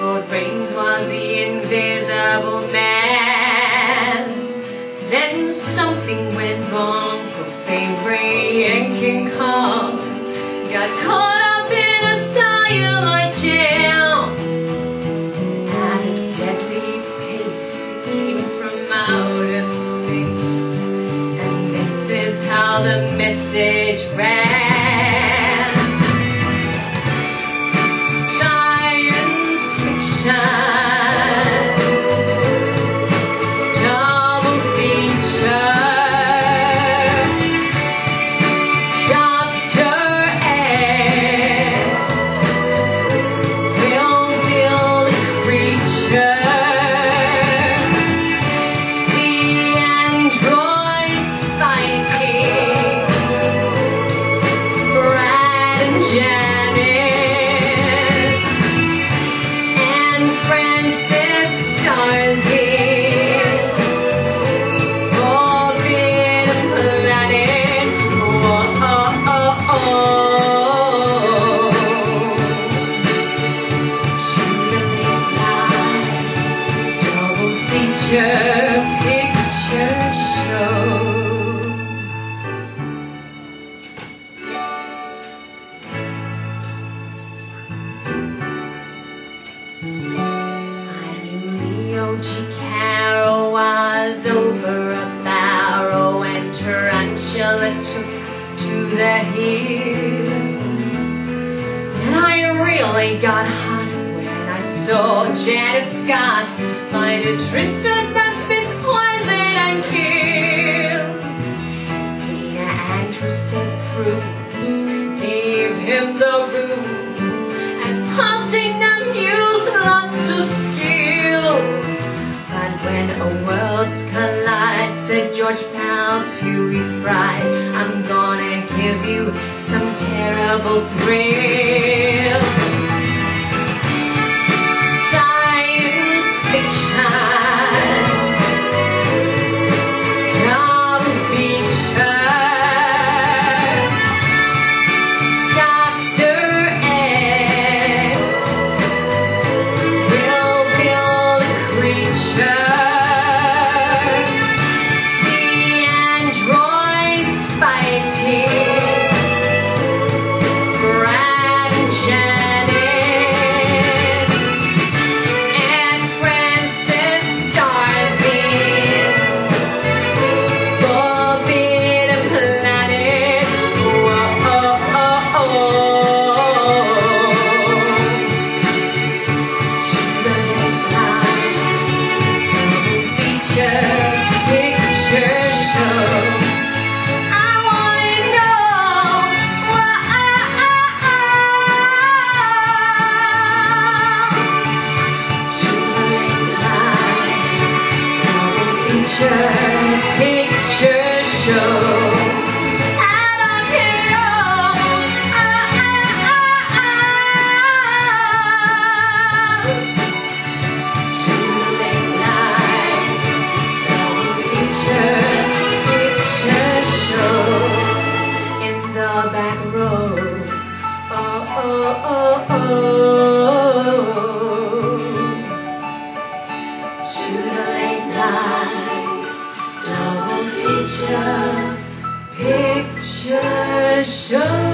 Claude Rains was the invisible man. Then something went wrong for Fame Ray and King Kong. Got caught up in a cellular jail. At a deadly pace, it came from outer space. And this is how the message ran. Science fiction, double feature. Dr. X will build a creature. See androids fighting. Brad and Janet and Francis Starzy, Forbidden Planet. Oh, oh, oh, oh. To the late night double feature picture show. I knew Leo G. Carroll was over a barrow, and Tarantula took to the hills. And I really got hot when I saw Janet Scott find a drink that spits poison and kills. Dana Andrews said Bruce gave him the rules, and passing them used lots of skills. But when a worlds collide, said George Pal to his bride, I'm gonna give you some terrible thrills. Science fiction, double feature. Dr. X will build a creature. See androids fighting. Brad and Janet and Francis Starzy, Forbidden Planet. Oh, oh, oh, oh. To the late night double feature picture show. I wanna know why. To the late night double feature picture show. I don't care. To the late night double feature picture show. In the back row. Oh, oh, oh, oh. To the late night double feature picture show.